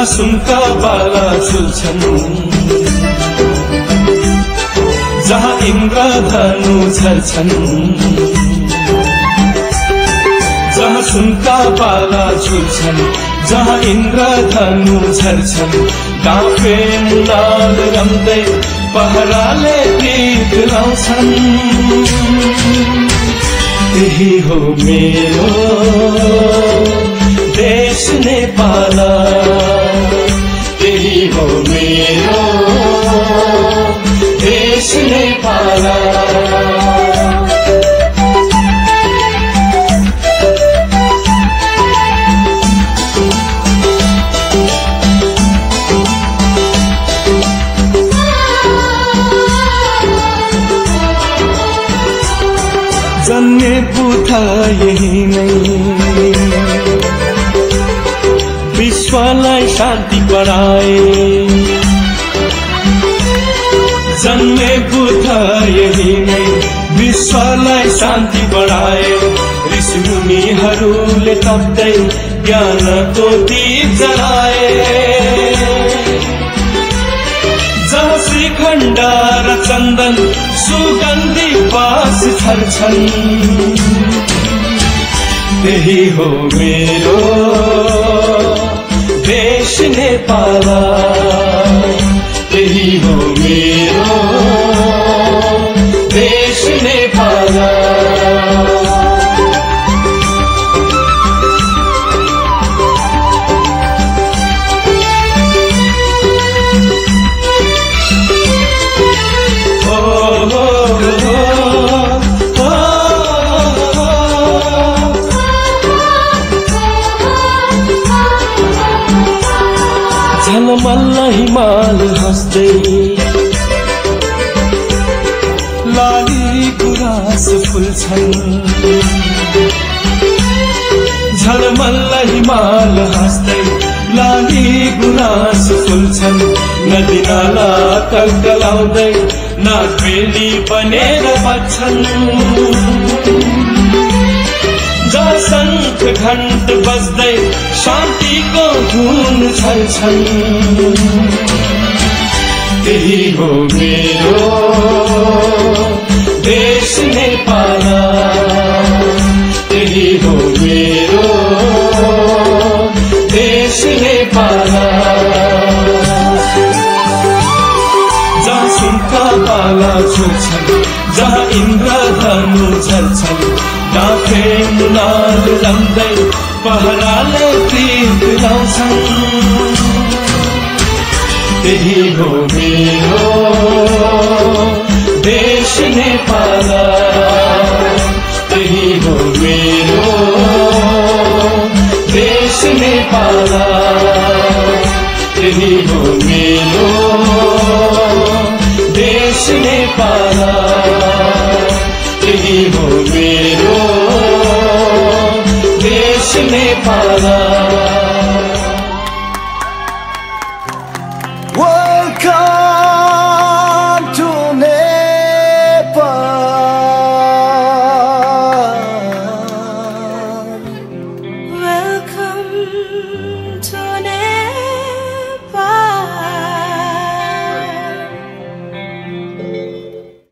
सुनका बाला झुल्छन्, जहाँ इन्द्रधनु झर्छन्, जहाँ सुनका बाला झुल्छन्, जहाँ इन्द्रधनु झर्छन्, काफे मुनाल रम्दै पहराले गीत लाउँछन्। त्यही हो मेरो देश नेपाल, त्यही हो मेरो देश नेपाल। जन्मे बुद्ध यही नै, विश्वलाई शान्ति बढाए। जन्मे बुद्ध यही नै, विश्वलाई शान्ति बढाए। ऋषि मुनिहरूले तप्दै ज्ञानको दीप जलाए। जहाँ श्रीखण्ड र चन्दन सुगन्धी बास छर्छन्, त्यही हो मेरो देश नेपाल, त्यही हो मेरो देश नेपाल। झलमल्ल हिमाल हाँस्दै, लाली गुराँस फुल्छन्, झलमल्ल हिमाल हाँस्दै, लाली गुराँस फुल्छन्। नदी नाला कलकलाउँदै नागबेली बनेर बज्छन्, जहाँ शंख घण्ट बज्दै शान्तिको धुन छल्छन्। त्यही हो मेरो देश नेपाल, त्यही हो मेरो देश नेपाल। जहाँ सुनका बाला झुल्छन्, जहाँ इन्द्रधनु झर्छन्, काफे मुनाल रम्दै पहराले गीत लाउँछन्। त्यही हो मेरो देश नेपाल, त्यही हो मेरो देश नेपाल, त्यही हो मेरो देश नेपाल, त्यही हो मेरो देश नेपाल।